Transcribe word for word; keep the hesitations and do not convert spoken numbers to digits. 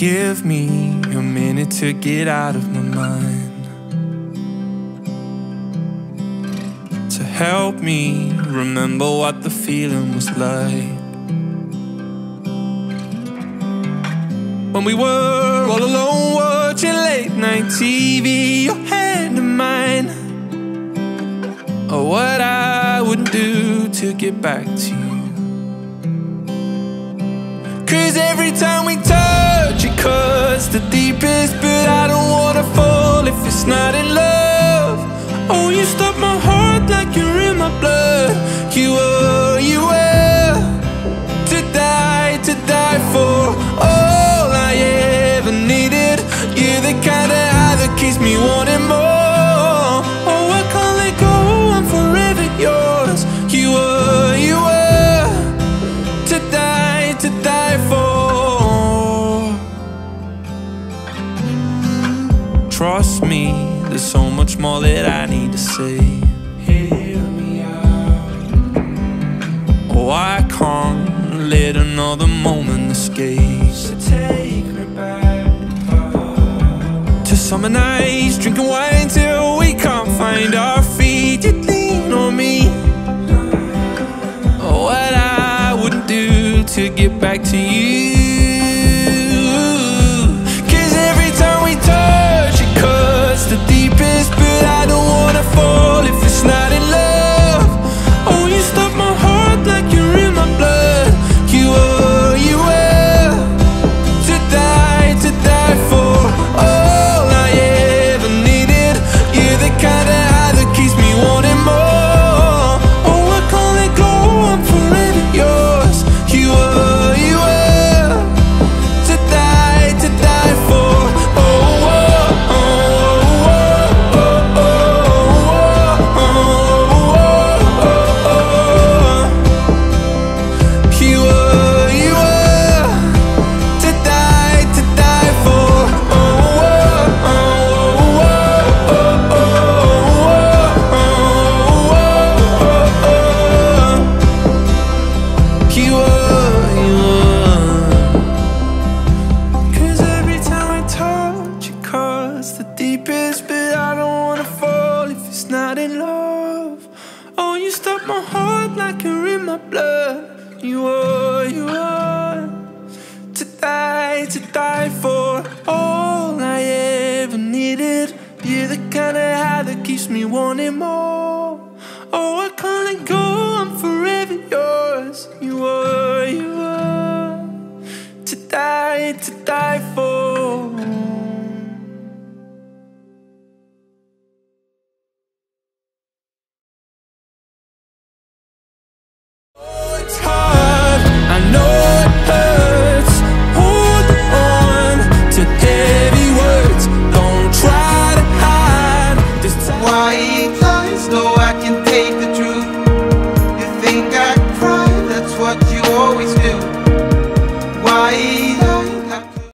Give me a minute to get out of my mind, to help me remember what the feeling was like when we were all alone watching late night T V, your hand in mine. Oh, what I wouldn't do to get back to you. Cause every time we touch it cuts the deepest, but I don't wanna fall if it's not in love. Oh, you stop my heart like you're in my blood. You were, you were to die, to die for. All I ever needed. You're the kind of high that keeps me wanting more. Oh, I can't let go, I'm forever yours. You were, you were to die, to die for. Trust me, there's so much more that I need to say. Hear me out. Oh, I can't let another moment escape. So take me back to summer nights, drinking wine till we can't find our feet. You'd lean on me. Oh, what I wouldn't do to get back to you. Cause every time we touch it cuts the deepest, but I don't wanna fall if it's not in love. Oh, you stop my heart like you're in my blood. You were, you were to die, to die for. All I ever needed. You're the kind of high that keeps me wanting more. Oh, I can't let go, I'm forever yours. You were, you were to die, to die for. Oh, oh, oh, oh, oh, oh, oh, oh, oh. You were, you were to die, to die for. Oh, oh, oh, oh, oh, oh, oh, oh. You were, you were. Cause every time I touch it cuts the deepest, but I don't wanna fall if it's not in love. Oh, you stop my heart like you're in my blood. You were, you were to die, to die for. All I ever needed. You're the kind of high that keeps me wanting more. Oh, I can't let go, I'm forever yours. You were, you were to die, to die for.